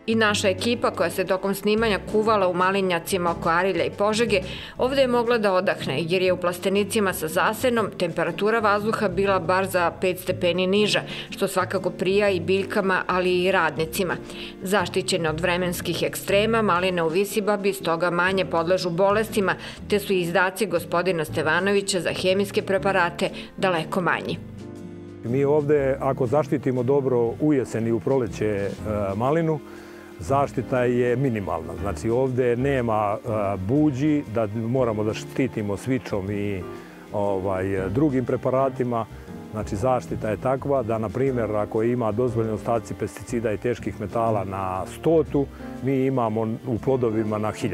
I naša ekipa koja se tokom snimanja kuvala u malinjacima oko Arilja i Požege ovde je mogla da odahne jer je u plastenicima sa zasenom temperatura vazduha bila bar za 5 stepeni niža, što svakako prija i biljkama, ali i radnicima. Zaštićene od vremenskih ekstrema, maline u Visibabi stoga manje podležu bolestima, te su i izdaci gospodina Stevanovića za hemijske preparate daleko manji. Mi ovde, ako zaštitimo dobro u jesen i u proleće malinu, zaštita je minimalna. Znači ovde nema buđi, da moramo da štitimo svičom i drugim preparatima. Znači zaštita je takva da, na primjer, ako ima dozvoljeni ostaci pesticida i teških metala na 100, mi imamo u plodovima na 1000.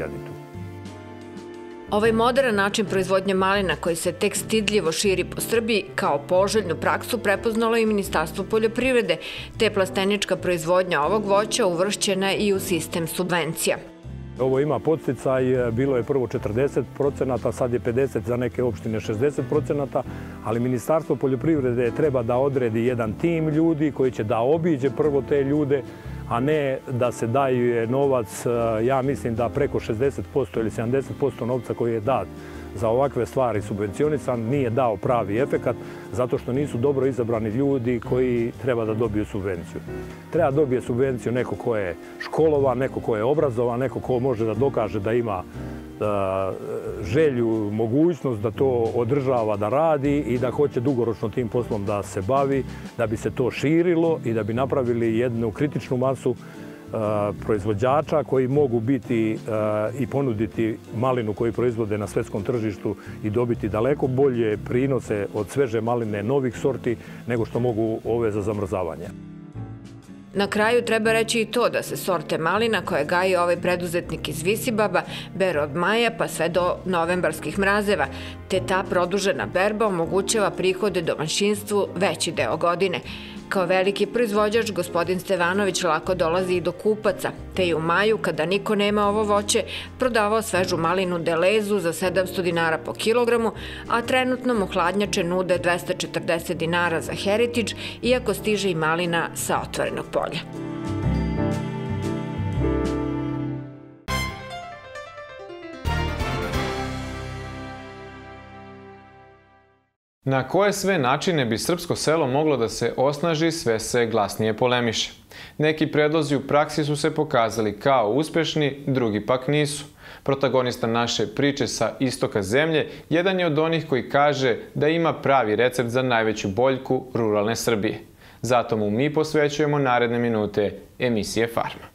Ovaj modern način proizvodnje malina koji se tek stidljivo širi po Srbiji kao poželjnu praksu prepoznalo i Ministarstvo poljoprivrede, te plastenička proizvodnja ovog voća uvršćena i u sistem subvencija. Ovo ima podsticaj, bilo je prvo 40%, sad je 50%, za neke opštine 60%, ali Ministarstvo poljoprivrede treba da odredi jedan tim ljudi koji će da obiđe prvo te ljude, a ne da se daje novac, ja mislim da preko 60% ili 70% novca koji je dat za ovakve stvari subvencionisan nije dao pravi efekat, zato što nisu dobro izabrani ljudi koji treba da dobiju subvenciju. Treba dobije subvenciju neko ko je školovan, neko ko je obrazovan, neko ko može da dokaže da ima želju, mogućnost da to održava, da radi i da hoće dugoročno tim poslom da se bavi, da bi se to širilo i da bi napravili jednu kritičnu masu proizvođača koji mogu biti i ponuditi malinu koju proizvode na svetskom tržištu i dobiti daleko bolje prinose od sveže maline novih sorti nego što mogu ove za zamrzavanje. Na kraju treba reći i to da se sorte malina koje gaji ovaj preduzetnik iz Visibaba beru od maja pa sve do novembarskih mrazeva, te ta produžena berba omogućava prihode domaćinstvu veći deo godine. Kao veliki proizvođač, gospodin Stevanović lako dolazi i do kupaca, te i u maju, kada niko nema ovo voće, prodavao svežu malinu Delezu za 700 dinara po kilogramu, a trenutno mu hladnjače nude 240 dinara za Heritage, iako stiže i malina sa otvorenog polja. Na koje sve načine bi srpsko selo moglo da se osnaži, sve se glasnije polemiše. Neki predlozi u praksi su se pokazali kao uspešni, drugi pak nisu. Protagonista naše priče sa istoka zemlje jedan je od onih koji kaže da ima pravi recept za najveću boljku ruralne Srbije. Zato mu mi posvećujemo naredne minute emisije Farma.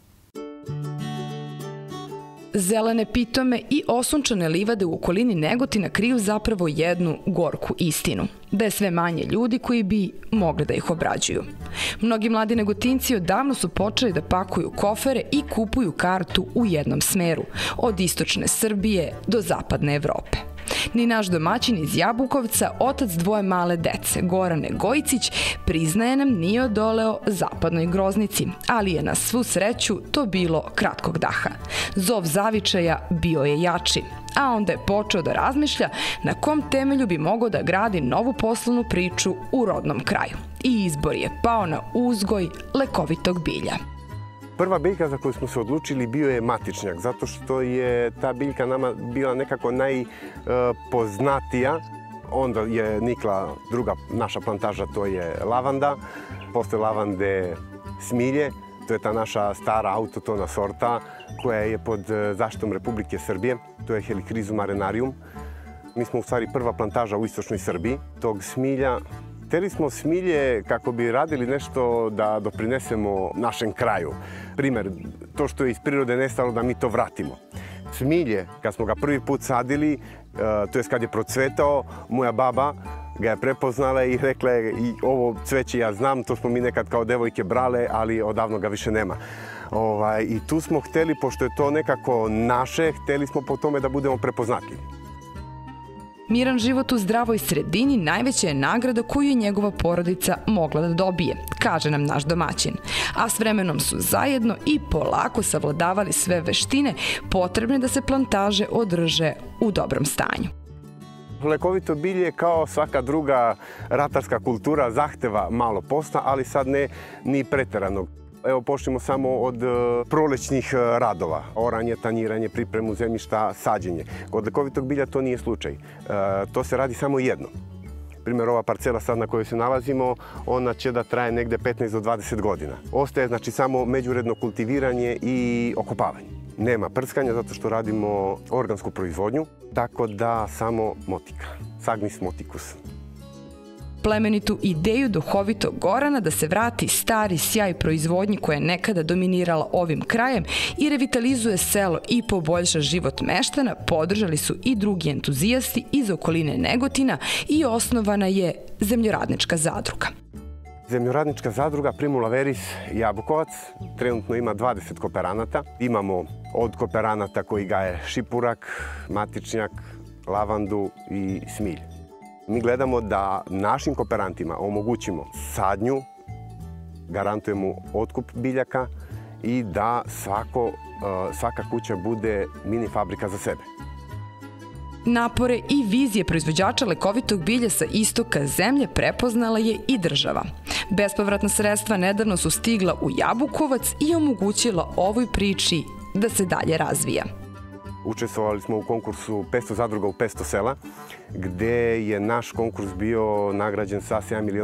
Zelene pitome i osunčane livade u okolini Negotina kriju zapravo jednu gorku istinu. Da je sve manje ljudi koji bi mogli da ih obrađuju. Mnogi mladi Negotinci odavno su počeli da pakuju kofere i kupuju kartu u jednom smeru, od istočne Srbije do zapadne Evrope. Ni naš domaćin iz Jabukovca, otac dvoje male dece, Gorane Gojicić, priznaje nam nije odoleo zapadnoj groznici, ali je na svu sreću to bilo kratkog daha. Zov zavičaja bio je jači, a onda je počeo da razmišlja na kom temelju bi mogao da gradi novu poslovnu priču u rodnom kraju. I izbor je pao na uzgoj lekovitog bilja. Prva biljka za koju smo se odlučili bio je matičnjak, zato što je ta biljka nama bila nekako najpoznatija. Onda je nikla druga naša plantaža, to je lavanda. Posle lavande smilje, to je ta naša stara autotona sorta koja je pod zaštitom Republike Srbije. To je Helichrysum arenarium. Mi smo u stvari prva plantaža u istočnoj Srbiji tog smilja. Hteli smo smilje kako bi radili nešto da doprinesemo našem kraju. Primer, to što je iz prirode nestalo da mi to vratimo. Smilje, kad smo ga prvi put sadili, to je kad je procvetao, moja baba ga je prepoznala i rekla je i ovo cveće ja znam, to smo mi nekad kao devojke brale, ali odavno ga više nema. I tu smo hteli, pošto je to nekako naše, hteli smo po tome da budemo prepoznatljivi. Miran život u zdravoj sredini najveća je nagrada koju je njegova porodica mogla da dobije, kaže nam naš domaćin. A s vremenom su zajedno i polako savladavali sve veštine potrebne da se plantaže održe u dobrom stanju. Lekovito bilje kao svaka druga ratarska kultura zahteva malo posla, ali sad ne ni preteranog. Evo počnemo samo od prolećnih radova. Oranje, tanjiranje, pripremu zemljišta, sađenje. Kod lekovitog bilja to nije slučaj. To se radi samo jedno. Primjer, ova parcela sad na kojoj se nalazimo, ona će da traje negde 15 do 20 godina. Ostaje znači samo međuredno kultiviranje i okopavanje. Nema prskanja zato što radimo organsku proizvodnju, tako da samo motika. Sagnis moticus. Plemenitu ideju duhovitog Gorana da se vrati stari sjaj proizvodnji koja je nekada dominirala ovim krajem i revitalizuje selo i poboljša život meštana podržali su i drugi entuzijasti iz okoline Negotina i osnovana je Zemljoradnička zadruga. Zemljoradnička zadruga Primula Veris Jabukovac trenutno ima 20 kooperanata. Imamo od kooperanata koji gaje šipurak, matičnjak, lavandu i smilj. Mi gledamo da našim kooperantima omogućimo sadnju, garantujemo otkup biljaka i da svaka kuća bude mini fabrika za sebe. Napore i vizije proizvođača lekovitog bilja sa istoka zemlje prepoznala je i država. Bespovratna sredstva nedavno su stigla u Jabukovac i omogućila ovoj priči da se dalje razvija. Učestvovali smo u konkursu 500 zadruga u 500 sela, gde je naš konkurs bio nagrađen sa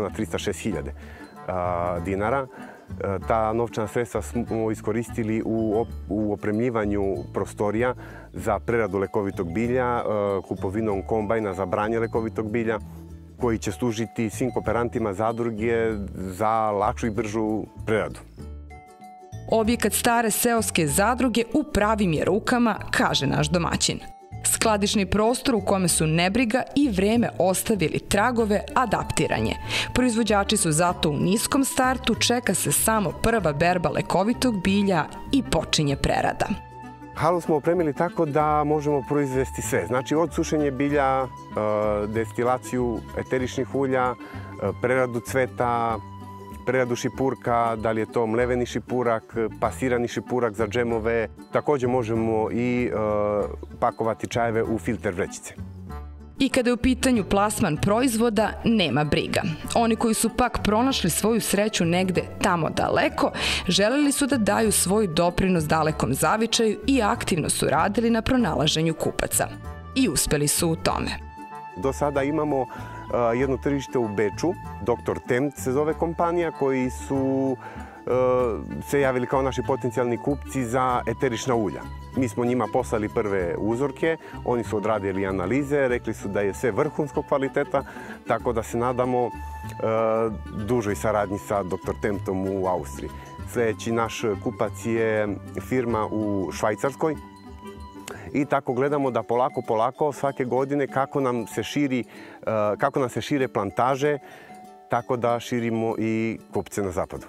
7.306.000 dinara. Ta novčana sredstva smo iskoristili u opremljivanju prostorija za preradu lekovitog bilja, kupovinom kombajna za branje lekovitog bilja, koji će služiti svim kooperantima zadruge za lakšu i bržu preradu. Objekat stare seoske zadruge u pravim je rukama, kaže naš domaćin. Skladišni prostor u kome su nebriga i vreme ostavili tragove, adaptiranje. Proizvođači su zato u niskom startu, čeka se samo prva berba lekovitog bilja i počinje prerada. Halu smo opremili tako da možemo proizvesti sve. Znači od sušenja bilja, destilaciju eteričnih ulja, preradu cveta, preradu šipurka, da li je to mleveni šipurak, pasirani šipurak za džemove. Također možemo i pakovati čajeve u filter vrećice. I kada je u pitanju plasman proizvoda, nema briga. Oni koji su pak pronašli svoju sreću negde tamo daleko, želeli su da daju svoj doprinos dalekom zavičaju i aktivno su radili na pronalaženju kupaca. I uspeli su u tome. Do sada imamo jedno tržište u Beču, Dr. Temt se zove kompanija, koji su se javili kao naši potencijalni kupci za eterična ulja. Mi smo njima poslali prve uzorke, oni su odradili analize, rekli su da je sve vrhunskog kvaliteta, tako da se nadamo dužoj saradnji sa Dr. Temptom u Austriji. Sljedeći naš kupac je firma u Švajcarskoj. I tako gledamo da polako, svake godine kako nam se šire plantaže, tako da širimo i kupce na zapadu.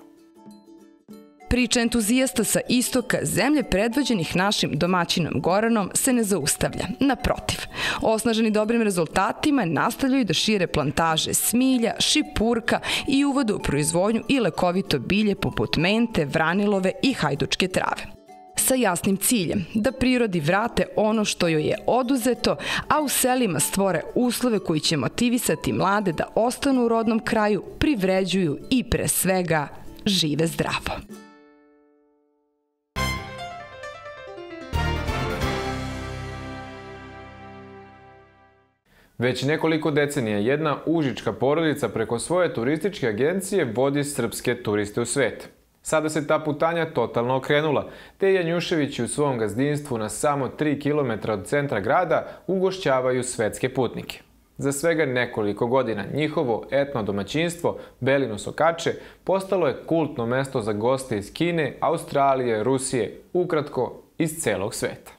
Priča entuzijasta sa istoka zemlje predvođenih našim domaćinom Goranom se ne zaustavlja. Naprotiv, osnaženi dobrim rezultatima nastavljaju da šire plantaže smilja, šipurka i uvode u proizvodnju i lekovito bilje poput mente, vranilove i hajdučke trave. Sa jasnim ciljem da prirodi vrate ono što joj je oduzeto, a u selima stvore uslove koji će motivisati mlade da ostanu u rodnom kraju, privređuju i pre svega žive zdravo. Već nekoliko decenija jedna užička porodica preko svoje turističke agencije vodi srpske turiste u svet. Sada se ta putanja totalno okrenula, te Janjuševići u svom gazdinstvu na samo 3 km od centra grada ugošćavaju svetske putnike. Za svega nekoliko godina njihovo etno domaćinstvo, Belino Sokače, postalo je kultno mesto za goste iz Kine, Australije, Rusije, ukratko iz celog sveta.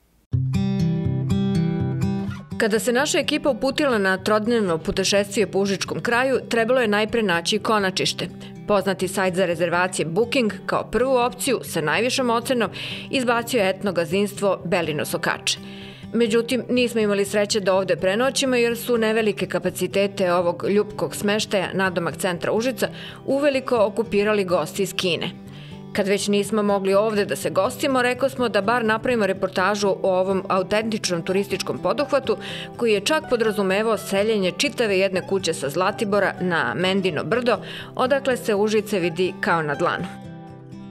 Kada se naša ekipa uputila na trodnevno putešestvije po užičkom kraju, trebalo je najpre naći konačište. Poznati sajt za rezervacije Booking kao prvu opciju sa najvišom ocenom izbacio je etno gazdinstvo Belino Sokače. Međutim, nismo imali sreće da ovde prenoćimo jer su nevelike kapacitete ovog ljupkog smeštaja nadomak centra Užica uveliko okupirali gosti iz Kine. Kad već nismo mogli ovde da se gostimo, rekao smo da bar napravimo reportažu o ovom autentičnom turističkom poduhvatu koji je čak podrazumevao seljenje čitave jedne kuće sa Zlatibora na Mendino brdo, odakle se Užice vidi kao na dlanu.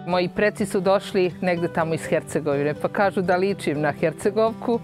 Moji preci su došli negde tamo iz Hercegovine, pa kažu da ličim na Hercegovku.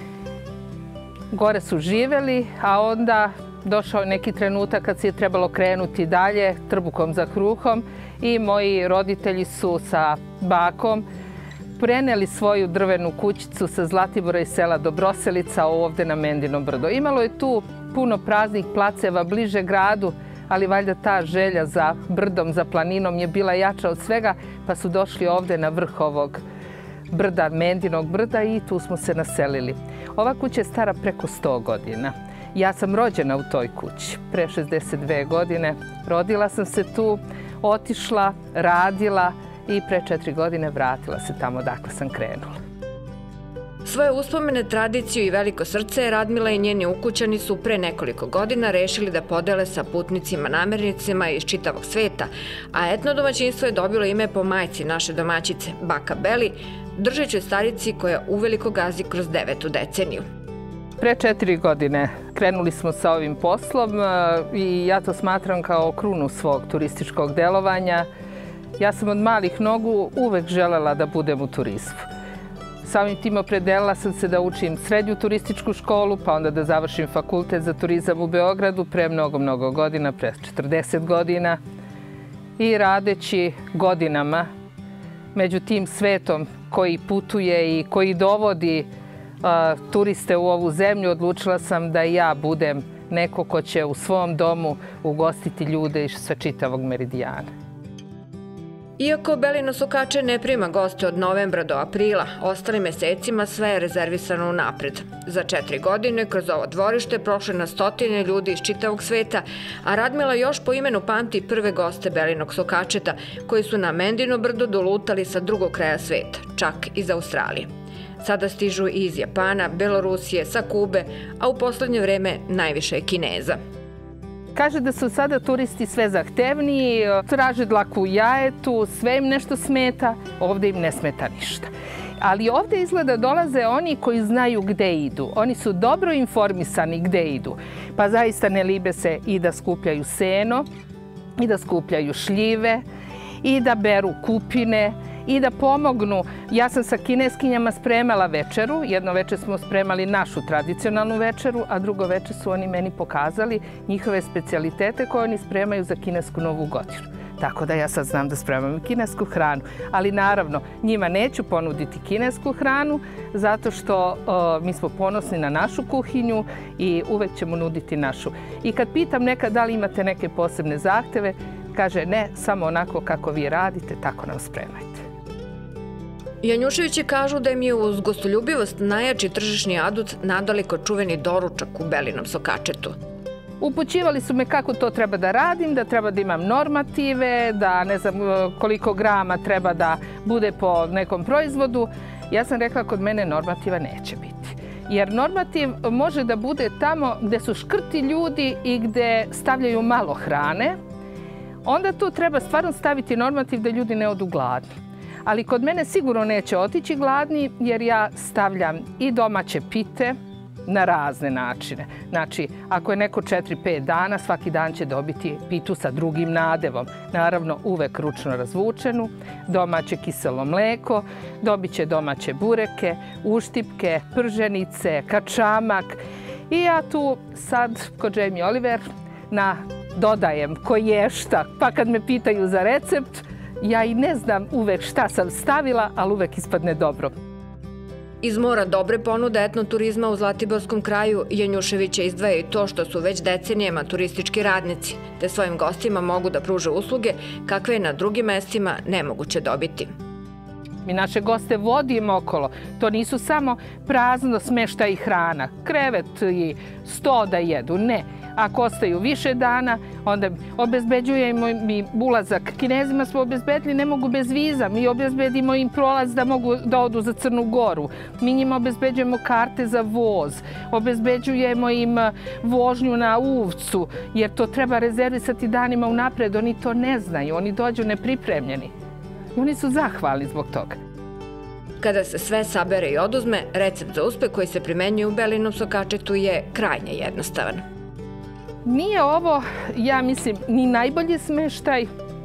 Gore su živeli, a onda došao neki trenutak kad se je trebalo krenuti dalje trbukom za kruhom i moji roditelji su sa bakom preneli svoju drvenu kućicu sa Zlatibora i sela Dobroselica ovde na Mendino brdo. Imalo je tu puno praznih placeva bliže gradu, ali valjda ta želja za brdom, za planinom je bila jača od svega, pa su došli ovde na vrh ovog brda, Mendinog brda, i tu smo se naselili. Ova kuća je stara preko 100 godina. Ja sam rođena u toj kući pre 62 godine. Rodila sam se tu, otišla, radila i pre 4 godine vratila se tamo odakle sam krenula. Svoje uspomene, tradiciju i veliko srce Radmila i njeni ukućani su pre nekoliko godina rešili da podele sa putnicima namernicima iz čitavog sveta, a etno domaćinstvo je dobilo ime po majci naše domaćice, baka Beli, držećoj starici koja uveliko gazi kroz 9. deceniju. Pre 4 godine krenuli smo sa ovim poslom i ja to smatram kao krunu svog turističkog delovanja. Ja sam od malih nogu uvek želela da budem u turizmu. Samim tim opredelila sam se da učim srednju turističku školu, pa onda da završim fakultet za turizam u Beogradu pre mnogo godina, pre 40 godina. I radeći godinama među tim svetom koji putuje i koji dovodi turiste u ovu zemlju, odlučila sam da i ja budem neko ko će u svom domu ugostiti ljude iz sve čitavog meridijana. Iako Belino Sokače ne prima goste od novembra do aprila, ostalim mesecima sve je rezervisano unapred. Za 4 godine kroz ovo dvorište prošle na stotine ljudi iz čitavog sveta, a Radmila još po imenu pamti prve goste Belinog Sokačeta, koji su na Mendino brdo dolutali sa drugog kraja sveta, čak iz Australije. Sada stižu i iz Japana, Belorusije, sa Kube, a u poslednje vreme najviše je Kineza. Kaže da su sada turisti sve zahtevniji, traže dlaku u jajetu, sve im nešto smeta, ovde im ne smeta ništa. Ali ovde izgleda dolaze oni koji znaju gde idu. Oni su dobro informisani gde idu. Pa zaista ne libe se i da skupljaju seno, i da skupljaju šljive, i da beru kupine, i da pomognu. Ja sam sa kineskinjama spremala večeru. Jedno večer smo spremali našu tradicionalnu večeru, a drugo večer su oni meni pokazali njihove specijalitete koje oni spremaju za kinesku novu godinu. Tako da ja sad znam da spremam kinesku hranu. Ali naravno, njima neću ponuditi kinesku hranu zato što mi smo ponosni na našu kuhinju i uvek ćemo nuditi našu. I kad pitam nekad da li imate neke posebne zahteve, kaže ne, samo onako kako vi radite, tako nam spremajte. Janjuševići kažu da im je uz gostoljubivost najjači tržišni adut nadaleko čuveni doručak u Belinom Sokačetu. Upućivali su me kako to treba da radim, da treba da imam normative, da ne znam koliko grama treba da bude po nekom proizvodu. Ja sam rekla kod mene normativa neće biti. Jer normativ može da bude tamo gde su škrti ljudi i gde stavljaju malo hrane. Onda tu treba stvarno staviti normativ da ljudi ne odu gladni. Ali kod mene sigurno neće otići gladni jer ja stavljam i domaće pite na razne načine. Znači, ako je neko 4-5 dana, svaki dan će dobiti pitu sa drugim nadevom. Naravno, uvek ručno razvučenu, domaće kiselo mleko, dobit će domaće bureke, uštipke, prženice, kačamak. I ja tu sad, kod Jamie Oliver, dodajem koješta. Pa kad me pitaju za recept, ja i ne znam uvek šta sam stavila, ali uvek ispadne dobro. Iz mora dobre ponude etnoturizma u Zlatiborskom kraju Janjuševića izdvaja i to što su već decenijama turistički radnici, te svojim gostima mogu da pruže usluge kakve je na drugim mestima nemoguće dobiti. Mi naše goste vodimo okolo. To nisu samo prazno smeštaj i hrana, krevet i sto da jedu, ne. Ako ostaju više dana, onda obezbeđujemo mi ulazak. Kinezima smo obezbedili, ne mogu bez viza. Mi obezbedimo im prolaz da mogu da odu za Crnu Goru. Mi njima obezbeđujemo karte za voz. Obezbeđujemo im vožnju na Uvcu, jer to treba rezervisati danima unapred. Oni to ne znaju, oni dođu nepripremljeni. Oni su zahvalni zbog toga. Kada se sve sabere i oduzme, recept za uspeh koji se primenjuje u Belinom Sokačetu je krajnje jednostavan. Nije ovo, ja mislim, ni najbolji smeštaj,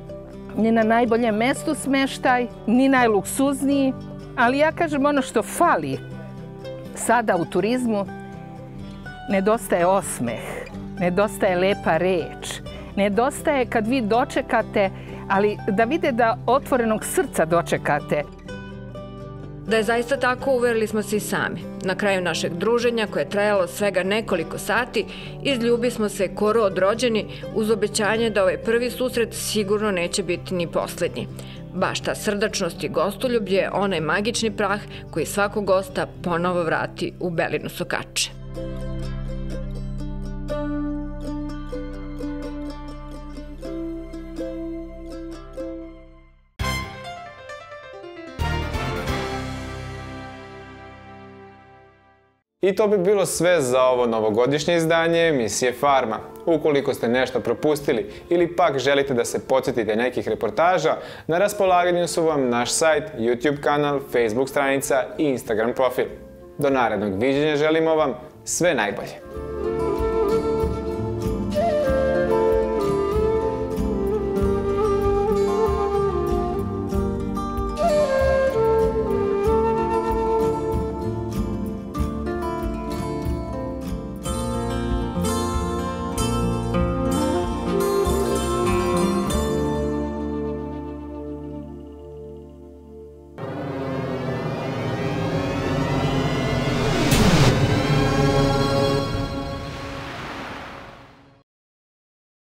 ni na najboljem mestu smeštaj, ni najluksuzniji, ali ja kažem ono što fali sada u turizmu, nedostaje osmeh, nedostaje lepa reč, nedostaje kad vi dočekate, ali da vide da otvorenog srca dočekate. Da je zaista tako, uverili smo se i sami. Na kraju našeg druženja, koje je trajalo svega nekoliko sati, izljubi smo se ko rod rođeni uz obećanje da ovaj prvi susret sigurno neće biti ni poslednji. Baš ta srdačnost i gostoljublje je onaj magični prah koji svakog gosta ponovo vrati u belinu sokače. I to bi bilo sve za ovo novogodišnje izdanje emisije Farma. Ukoliko ste nešto propustili ili pak želite da se podsjetite nekih reportaža, na raspolaganju su vam naš sajt, YouTube kanal, Facebook stranica i Instagram profil. Do narednog viđenja želimo vam sve najbolje.